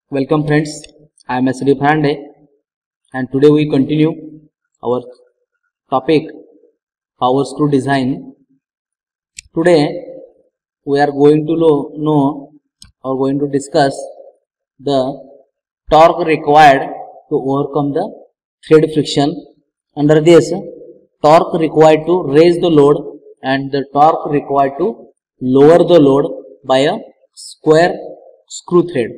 Welcome friends, I am S.D. Fernande and today we continue our topic power screw design. Today we are going to know or going to discuss the torque required to overcome the thread friction. Under this, torque required to raise the load and the torque required to lower the load by a square screw thread.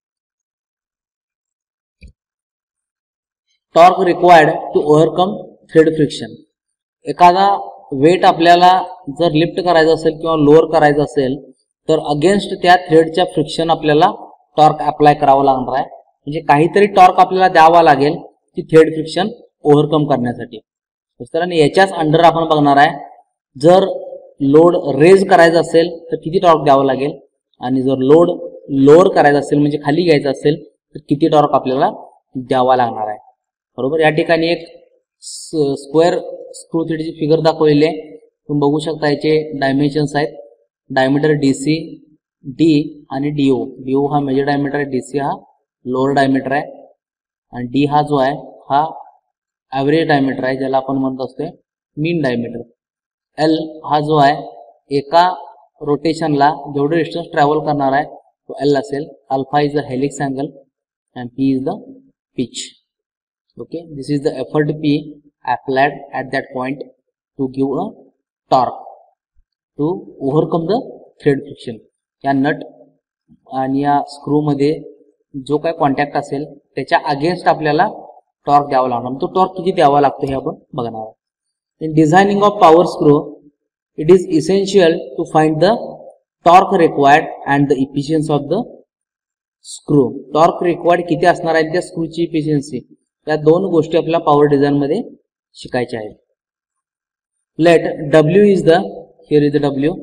Torque required to overcome thread friction. एखादा weight आपल्याला जर lift करायचा असेल किंवा lower करायचा असेल तर against त्या थ्रेडच्या फ्रिक्शन आपल्याला टॉर्क अप्लाय करावा लागणार आहे. म्हणजे काहीतरी टॉर्क आपल्याला द्यावा लागेल ती थ्रेड फ्रिक्शन ओव्हरकम करण्यासाठी. तर याच्याच अंडर आपण बघणार आहे जर लोड रेज करायचा असेल तर किती टॉर्क द्यावा लागेल आणि जर लोड लोअर करायचा असेल म्हणजे खाली घ्यायचा असेल तर किती टॉर्क आपल्याला द्यावा लागणार आहे. बरोबर. या ठिकाणी एक स्क्वेअर स्क्रू थ्रेडची फिगर दाखवलेली आहे. तुम्ही बघू शकता याचे डायमेन्शन्स आहेत. डायमीटर DC, D आणि DO हा मेजर डायमीटर आहे, DC हा लोअर डायमीटर आहे आणि D हा जो आहे हा ॲव्हरेज डायमीटर आहे ज्याला आपण म्हणत असतो मीन डायमीटर. L हा जो आहे एका रोटेशनला जेवढे डिस्टन्स ट्रॅव्हल करणार आहे तो L असेल. Alpha is the helix angle and P is the pitch. Okay, this is the effort P applied at that point to give a torque to overcome the thread friction. या nut आणि या screw मध्ये जो काय contact असेल त्याच्या against आपल्याला torque द्यावा लागणार. तो टॉर्क किती द्यावा लागतो हे आपण बघणार आहोत. In designing of power screw it is essential to find the torque required and the efficiency of the screw. Torque required किती असणार आहे त्या स्क्रूची इफिशियन्सी, या दोन गोष्टी आपल्याला पॉवर डिझाइन मध्ये शिकायच्या आहेत. Let W is the here is the W.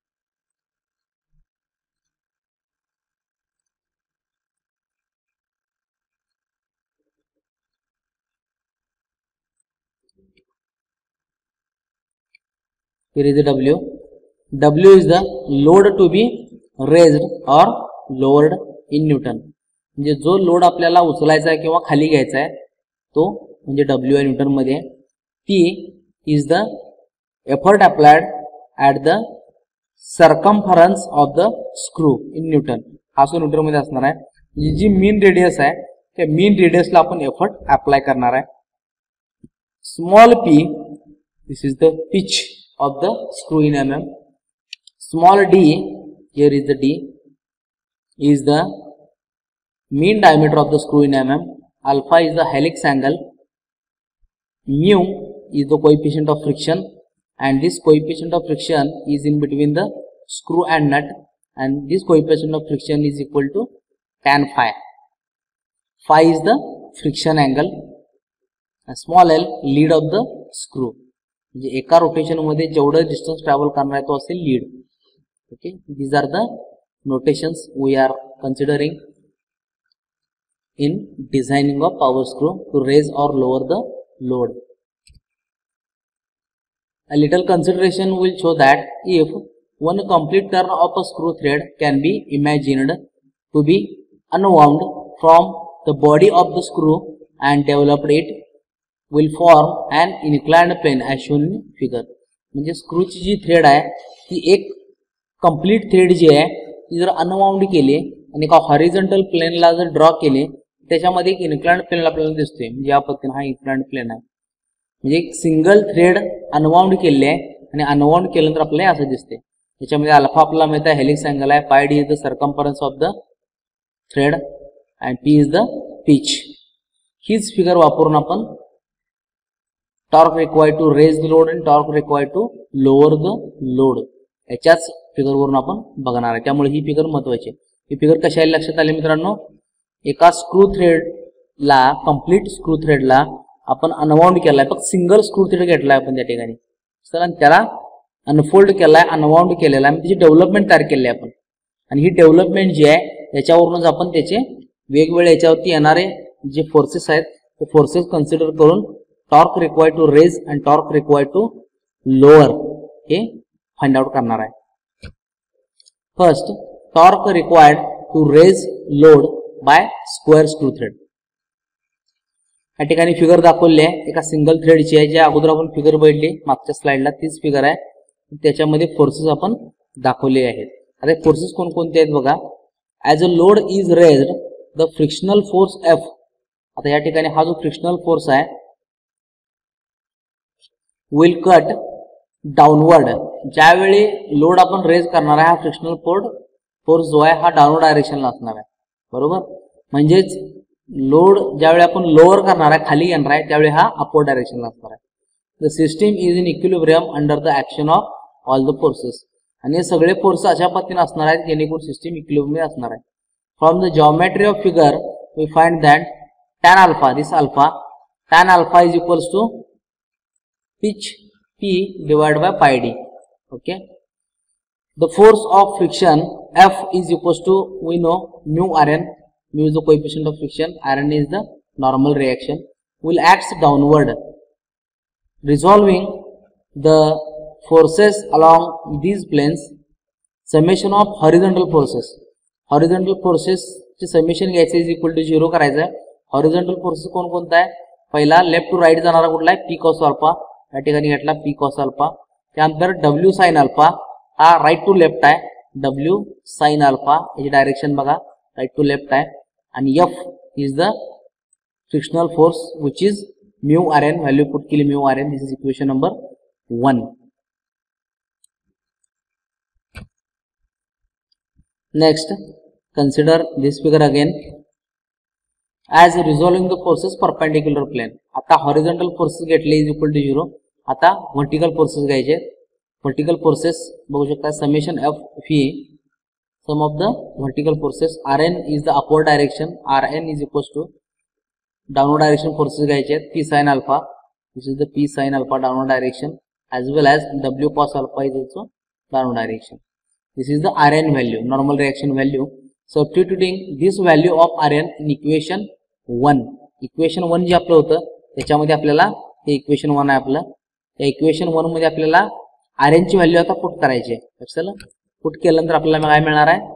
Here is the W. W is the load to be raised or lowered in Newton. म्हणजे जो लोड आपल्याला उचलायचा आहे किंवा खाली घ्यायचा आहे तो म्हणजे W आहे न्यूटन मध्ये. P is the effort applied at the circumference of the screw in newton. हा जो न्यूटन मध्ये असणार आहे. म्हणजे जी मीन रेडियस आहे त्या मीन रेडियसला आपण एफर्ट अप्लाय करणार आहे. Small p this is the pitch of the screw in mm. Small d here is the d is the mean diameter of the screw in mm. Alpha is the helix angle. Mu is the coefficient of friction and this coefficient of friction is in between the screw and nut and this coefficient of friction is equal to tan phi. Phi is the friction angle. And small l lead of the screw. म्हणजे एका rotation मध्ये जेवढं distance travel करणार आहे तो असेल lead. Okay, these are the notations we are considering in designing of power screw to raise or lower the load. A little consideration will show that if one complete turn of a screw thread can be imagined to be unwound from the body of the screw and developed, it will form an inclined plane as shown in figure. म्हणजे स्क्रूची जी thread आहे ती एक complete thread जी आहे ती जर unwound केली आणि एका हॉरिझॉन्टल प्लेनला जर ड्रॉ केले त्याच्यामध्ये एक इन्क्लाइंड प्लेन आपल्याला दिसतोय. म्हणजे या पद्धतीने हा इन्क्लाइंड प्लेन आहे. म्हणजे एक सिंगल थ्रेड अनवाउंड केले आहे आणि अनवाउंड केल्यानंतर आपल्याला असं दिसते. त्याच्यामध्ये अल्फा आपल्याला माहिती आहे हेलिक्स अँगल आहे, pi D is the circumference of the thread and P is the pitch. हीच फिगर वापरून आपण torque required to raise the load आणि torque required to lower the load याच्याच फिगरवरून आपण बघणार आहे. त्यामुळे ही फिगर महत्वाची आहे. ही फिगर कशा लक्षात आली मित्रांनो, एका स्क्रू थ्रेडला कंप्लीट स्क्रू थ्रेडला आपण अनवाउंड केलाय, फक्त सिंगल स्क्रू थ्रेड घेतलाय आपण त्या ठिकाणी, तर त्याला अनफोल्ड केलाय, अनवाउंड केलेला आहे, त्याची डेव्हलपमेंट तयार केली आहे आपण. आणि ही डेव्हलपमेंट जी आहे याच्यावरूनच आपण त्याचे वेगवेगळे याच्यावरती येणारे जे फोर्सेस आहेत ते फोर्सेस कन्सिडर करून torque required to raise and torque required to lower हे फाइंड आउट करणार आहे. First, torque required to raise load by square screw thread. या ठिकाणी फिगर दाखवली आहे एका सिंगल थ्रेडची आहे, ज्या अगोदर आपण फिगर बघितली मागच्या स्लाइडला तीच फिगर आहे. त्याच्यामध्ये फोर्सेस आपण दाखवले आहेत. आता फोर्सेस कोणकोणते आहेत बघा. As a load is raised the frictional force F. आता या ठिकाणी हा जो फ्रिक्शनल फोर्स आहे विल कट डाऊनवर्ड. ज्यावेळी लोड आपण रेज करणार आहे हा फ्रिक्शनल फोर्स जो आहे हा डाऊनवर्ड डायरेक्शनला असणार आहे. बरोबर, म्हणजेच लोड ज्यावेळी आपण लोअर करणार आहे खाली येणार आहे त्यावेळी हा अपवर्ड डायरेक्शनला असणार आहे. The system is in equilibrium under the action of all the forces. आणि हे सगळे फोर्स अशा पद्धतीने असणार आहेत जेणेकरून सिस्टीम इक्विलिब्रियम असणार आहे. From the geometry of figure we find that tan alpha, this alpha, tan alpha is equals to pitch P divided by pi d. Okay. The force of friction F is equals to, we know, mu Rn. Mu is the coefficient of friction, Rn is the normal reaction, will act downward, resolving the forces along these planes. Summation of horizontal forces. Horizontal forces चे summation घ्यायचे is equal to 0 करायचं आहे. Horizontal forces कोणकोणता आहे? पहिला left to right जाणारा कुठला आहे? P cos alpha. या ठिकाणी घेतला पी कॉस अल्फा. त्यानंतर डब्ल्यू साइन अल्फा हा राईट टू लेफ्ट आहे. डब्ल्यू साइन अल्फा याची डायरेक्शन बघा राईट टू लेफ्ट आहे. आणि F is the frictional force which is mu R N. Value put केली mu R N. This is equation number 1. Next consider this figure again as resolving the forces perpendicular plane. आता horizontal forces घेतले is equal to 0. आता vertical forces घ्यायचे. vertical forces बघू शकता summation f v sum of the vertical forces. Rn is the upward direction, Rn is equals to downward direction forces घ्यायचे. p sin alpha, this is the p sin alpha downward direction, as well as w cos alpha is also downward direction. This is the Rn value, normal reaction value. Substituting this value of Rn in equation 1. Equation 1 जे आपलं होतं त्याच्यामध्ये आपल्याला हे equation 1 आहे आपलं. या equation 1 मध्ये आपल्याला Rn ची व्हॅल्यू आता पुट करायची आहे. लक्षात पुट केल्यानंतर आपल्याला काय मिळणार आहे?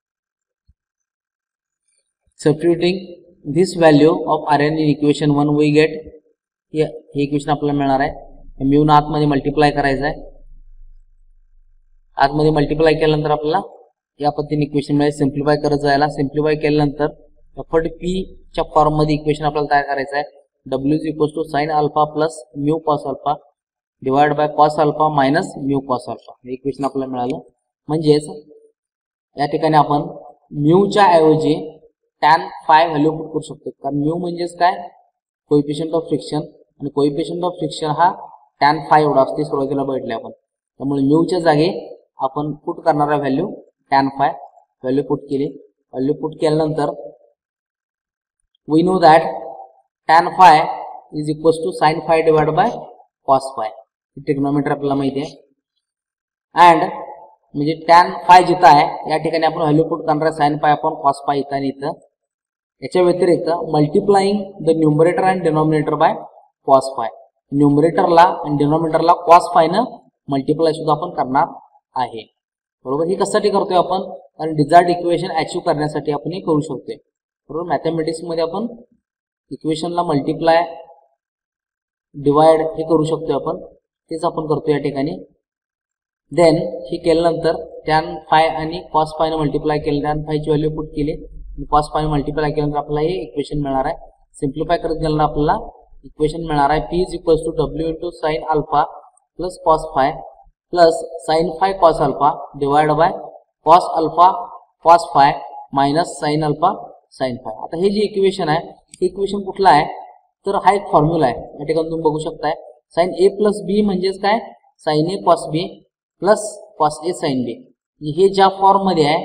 Substituting this value of Rn in equation 1 we get हे इक्वेशन आपल्याला मिळणार आहे. म्यू न आतमध्ये मल्टिप्लाय करायचं आहे. आतमध्ये मल्टिप्लाय केल्यानंतर आपल्याला या पद्धतीने इक्वेशन मिळेल. सिम्प्लिफाय करत जायला. सिम्प्लिफाय केल्यानंतर एफर्ट पी च्या फॉर्म मध्ये इक्वेशन आपल्याला तयार करायचं आहे. W is equal to sine alpha plus mu cos alpha divide by cos alpha minus mu cos alpha. हे इक्वेशन आपल्याला मिळालं. म्हणजेच या ठिकाणी आपण म्यूच्या ऐवजी टॅन फाय व्हॅल्यू पुट करू शकतो. कारण म्यू म्हणजेच काय? Coefficient of friction. आणि कोएफिशियंट ऑफ फ्रिक्शन हा टॅन फाय एवढा असते सुरुवातीला बघितले आपण. त्यामुळे म्यूच्या जागी आपण पुट करणारा value tan phi value put केली. व्हॅल्यू पुट केल्यानंतर we know that tan phi is equals to sine phi divide by cos phi. Trigonometry आपल्याला माहिती आहे. अँड म्हणजे टॅन फाय जिथं आहे या ठिकाणी आपण व्हॅल्यू पुट करणार साइन फाय आपण कॉस फाय इथं आणि इथं. याच्या व्यतिरिक्त multiplying the numerator and denominator by cos phi. न्यूमरेटरला आणि डिनॉमिनेटरला कॉस फायनं मल्टिप्लाय सुद्धा आपण करणार आहे. बरोबर. हे कशासाठी करतोय आपण? कारण डिझायर्ड इक्वेशन अचीव करण्यासाठी आपण हे करू शकतोय. बरोबर. मॅथमॅटिक्स मध्ये आपण इक्वेशनला मल्टिप्लाय डिवाइड हे करू शकतोय आपण. तेच आपण करतोय या ठिकाणी. देन हे केल्यानंतर टॅन फाय आणि कॉस फायनं मल्टिप्लाय केलं. टॅन फायची व्हॅल्यू पुट केली आणि कॉस फायनं मल्टिप्लाय केल्यानंतर आपल्याला हे इक्वेशन मिळणार आहे. सिम्प्लिफाय करत गेल्यानंतर आपल्याला इक्वेशन मिळणार आहे. P is equals to W into sine alpha plus cos phi plus sine phi cos alpha divide by cos alpha cos phi minus sine alpha sine phi. आता हे जे इक्वेशन आहे हे इक्वेशन कुठलं आहे? तर हा एक फॉर्म्युला आहे. या ठिकाणी तुम्ही बघू शकताय साइन ए प्लस बी म्हणजेच काय? Sine A cos B plus cos A sine B. हे ज्या फॉर्म मध्ये आहे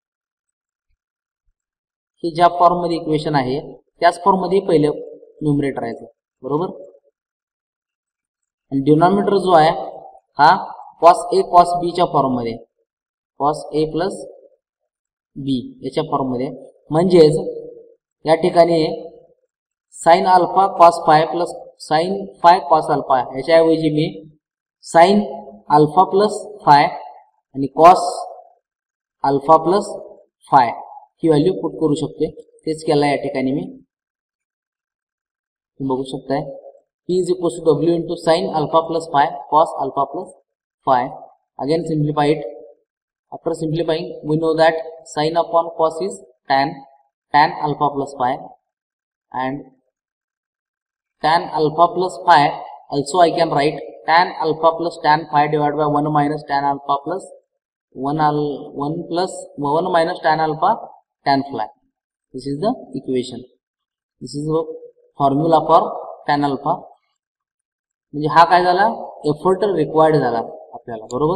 हे ज्या फॉर्म मध्ये इक्वेशन आहे त्याच फॉर्म मध्ये पहिलं न्यूमरेटर आहे. बरोबर. आणि डिनॉमिनेटर जो आहे हा कॉस ए कॉस बी च्या फॉर्म मध्ये कॉस ए प्लस बी याच्या फॉर्म मध्ये. म्हणजेच या ठिकाणी sine alpha cos phi plus sine phi cos alpha याच्याऐवजी मी साइन अल्फा प्लस फाय आणि कॉस अल्फा प्लस फाय ही व्हॅल्यू पुट करू शकते. तेच केलं या ठिकाणी मी, तुम्ही बघू शकताय. P is equals to W into sin alpha plus phi cos alpha plus phi. Again simplify it. After simplifying, we know that sin upon cos is tan alpha plus phi, and tan alpha plus phi also I can write tan alpha plus tan phi divided by 1 minus tan alpha plus 1 minus tan alpha tan phi. This is the equation. This is the formula for tan alpha. म्हणजे हा काय झाला, effort required झाला आपल्याला, बरोबर.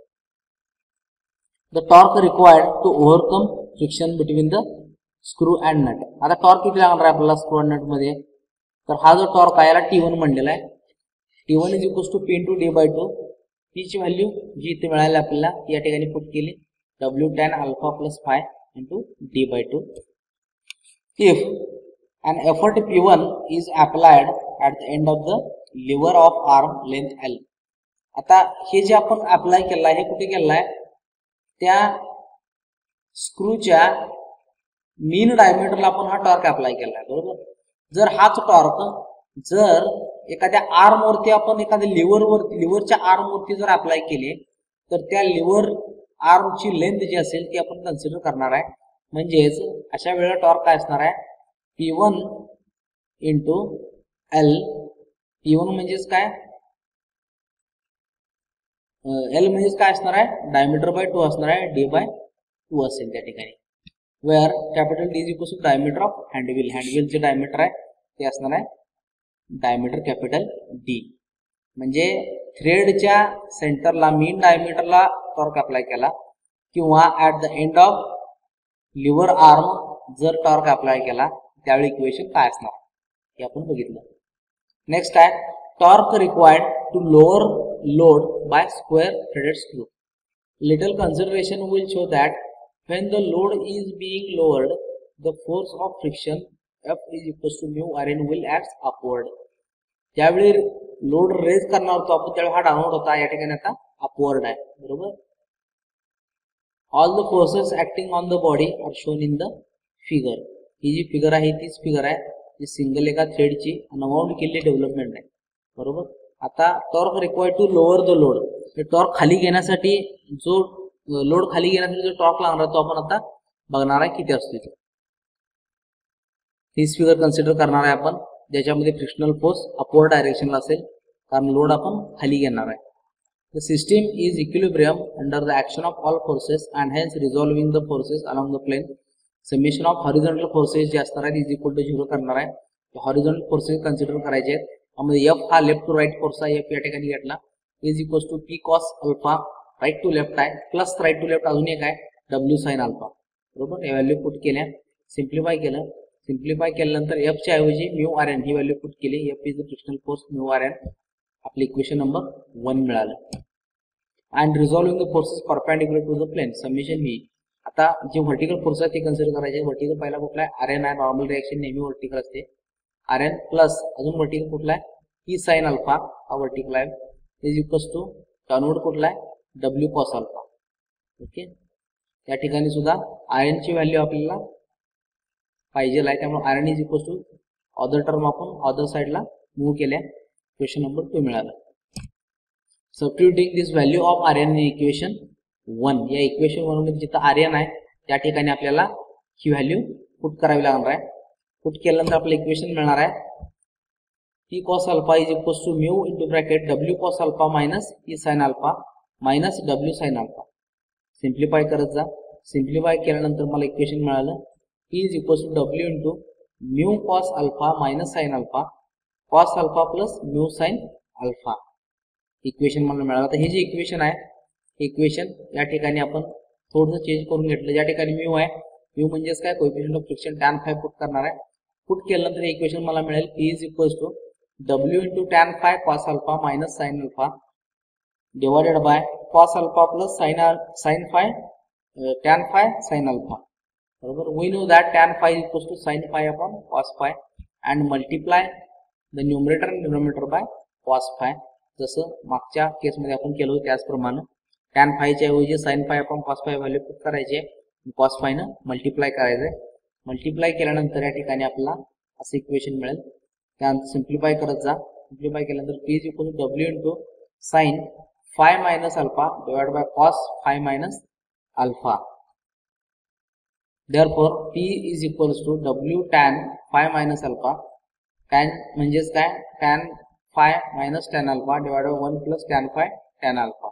The torque required to overcome friction between the screw and nut. आता torque किती लागणार आहे आपल्याला स्क्रू अँड नट मध्ये, तर हा जो टॉर्क आहे याला T1 म्हणलेला आहे. T1 is equals to P into D/2. P ची व्हॅल्यू जी इथे मिळाली आपल्याला या ठिकाणी पुट केली, W tan alpha plus phi into D/2. If an effort P1 is applied at the end of the lever of arm length L. आता हे जे आपण अप्लाय केलं आहे हे कुठे केलं आहे, त्या स्क्रूच्या मीन डायमीटरला आपण हा टॉर्क अप्लाय केला आहे, बरोबर. जर हाच टॉर्क जर एखाद्या आर्म वरती आपण एखाद्या लिव्हरच्या आर्म वरती जर अप्लाय केले तर त्या लिव्हर आर्मची लेंथ जी असेल ती आपण कन्सिडर करणार आहे. म्हणजेच अशा वेळेला टॉर्क काय असणार आहे, P1 इंटू L. P1 म्हणजेच काय, L म्हणजेच काय असणार आहे, डायमीटर बाय 2 असणार आहे, D/2 असेल त्या ठिकाणी. Where capital D is equal to diameter of handwheel. हँडव्हीलचे डायमीटर आहे ते असणार आहे डायमीटर कॅपिटल D. म्हणजे थ्रेडच्या सेंटरला मीन डायमीटरला टॉर्क अप्लाय केला किंवा at the end of lever arm जर टॉर्क अप्लाय केला त्यावेळी इक्वेशन काय असणार हे आपण बघितलं. नेक्स्ट आहे torque required to lower load by square threaded screw. Little consideration will show that when the load is being lowered, the force of friction F is equals to mu Rn will act upward. ज्यावेळी load raise करणार होतो आपण त्यावेळी हा downward होता, या ठिकाणी आता अपवर्ड आहे, बरोबर. All the forces acting on the body are shown in the figure. ही जी फिगर आहे तीच फिगर आहे जी सिंगल एका थ्रेडची अनबाउंड केलेली डेव्हलपमेंट आहे, बरोबर. आता torque required to lower the load. Torque खाली घेण्यासाठी जो लोड खाली घेण्यासाठी जो टॉर्क लागणार तो आपण आता बघणार आहे किती असतो. हीच फिगर कन्सिडर करणार आहे आपण, ज्याच्यामध्ये फ्रिक्शनल फोर्स अपवर्ड डायरेक्शनला असेल कारण लोड आपण खाली घेणार आहे. The system is equilibrium under the action of all forces and hence resolving the forces along the plane. Summation of horizontal forces जे असणार आहेत इज इक्वल टू 0 करणार आहे. हॉरिझॉन्टल फोर्सेस कन्सिडर करायचे आहेत. त्यामध्ये F हा लेफ्ट टू राईट फोर्स आहे, F या ठिकाणी घेतला, is equal to P cos alpha right to left आहे प्लस राईट टू लेफ्ट अजून एक आहे W sin अल्फा, बरोबर. हे व्हॅल्यू पुट केल्या, सिम्प्लिफाय केलं. सिम्प्लिफाय केल्यानंतर F च्या ऐवजी म्यू Rn ही व्हॅल्यू पुट केली. F is the frictional force, mu Rn आपलं इक्वेशन नंबर 1 मिळालं. And resolving the forces perpendicular to the plane summation V. आता जे व्हर्टिकल फोर्स आहे ते कन्सिडर करायचे. व्हर्टिकल पहिला कुठला आहे, Rn आहे. नॉर्मल रिएक्शन नेहमी व्हर्टिकल असते. Rn प्लस अजून व्हर्टिकल कुठला आहे, P sin अल्फा हा व्हर्टिकल आहे, इज इक्वल्स टू डाउनवर्ड कुठला आहे, W cos अल्फा. ओके, या ठिकाणी सुद्धा Rn ची व्हॅल्यू आपल्याला पाहिजे आहे, त्यामुळे Rn is equals to other term आपण अदर साइडला मूव्ह केल्या. क्वेश्चन नंबर 2 मिळाला. Substituting this value of Rn in equation 1. या इक्वेशन 1 मध्ये जिथं Rn आहे त्या ठिकाणी आपल्याला ही व्हॅल्यू पुट करावी लागणार आहे. पुट केल्यानंतर आपलं इक्वेशन मिळणार आहे P cos alpha is equals to mu into bracket W cos alpha minus P sin alpha minus W sin alpha. Simplify करत जा. सिम्प्लिफाय केल्यानंतर मला इक्वेशन मिळालं P is equals to W into mu cos alpha minus sin alpha cos alpha plus mu sin alpha. Equation मला मिळालं. तर हे जे इक्वेशन आहे इक्वेशन या ठिकाणी आपण थोडंसं चेंज करून घेतलं. ज्या ठिकाणी म्यू आहे, म्यू म्हणजेच काय, coefficient of friction tan phi put करणार आहे. पुट केल्यानंतर हे इक्वेशन मला मिळेल P is equals to W into tan phi cos alpha minus sin alpha divided by cos alpha plus sin phi tan phi sin alpha, बरोबर. We know that tan phi is equals to sin phi upon cos phi and multiply the numerator and denominator by cos phi. जसं मागच्या केसमध्ये आपण केलं होतं त्याचप्रमाणे tan phi च्या ऐवजी sin phi upon cos phi value put करायची आहे, cos phi न मल्टिप्लाय करायचं आहे. मल्टिप्लाय केल्यानंतर या ठिकाणी आपल्याला असं इक्वेशन मिळेल. त्यानंतर सिम्प्लिफाय करत जा. सिम्प्लिफाय केल्यानंतर P is equal to W into sine phi minus alpha divide by cos phi minus alpha. Therefore P is equals to W tan phi minus alpha. Tan म्हणजेच काय, tan phi minus tan alpha divide by 1 plus tan phi tan alpha.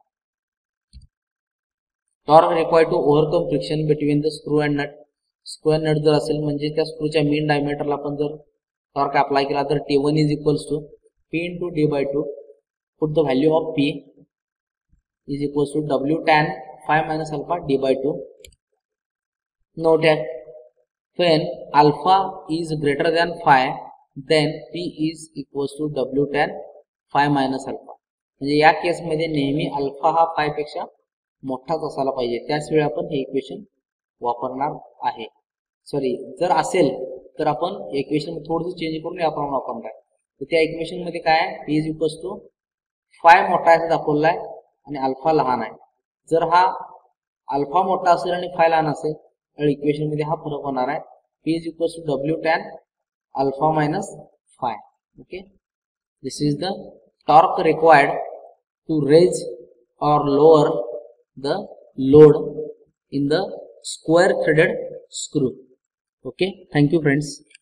Torque required to overcome friction between the screw and nut. Screw and nut जर असेल म्हणजे त्या स्क्रूच्या main डायमीटरला आपण जर torque apply केला तर T1 is equals to P into d by two. Put the value of P is equals to W tan phi minus alpha d by 2. Note that when alpha is greater than phi, then P is equals to W tan phi minus alpha. म्हणजे या केस मध्ये नेहमी alpha हा five पेक्षा मोठाच असायला पाहिजे, त्याच वेळी आपण हे इक्वेशन वापरणार आहे. सॉरी, जर असेल तर आपण इक्वेशन थोडंसं चेंज करून याप्रमाणे वापरणार आहे. तर त्या इक्वेशन मध्ये काय आहे, P is equals to phi मोठा आहे असं दाखवलेला आहे आणि अल्फा लहान आहे. जर हा अल्फा मोठा असेल आणि फाय लहान असेल तर इक्वेशन मध्ये हा फरक होणार आहे. P is equals to W tan alpha minus phi. Okay, this is the torque required to raise or lower the load in the square threaded screw. Okay, thank you friends.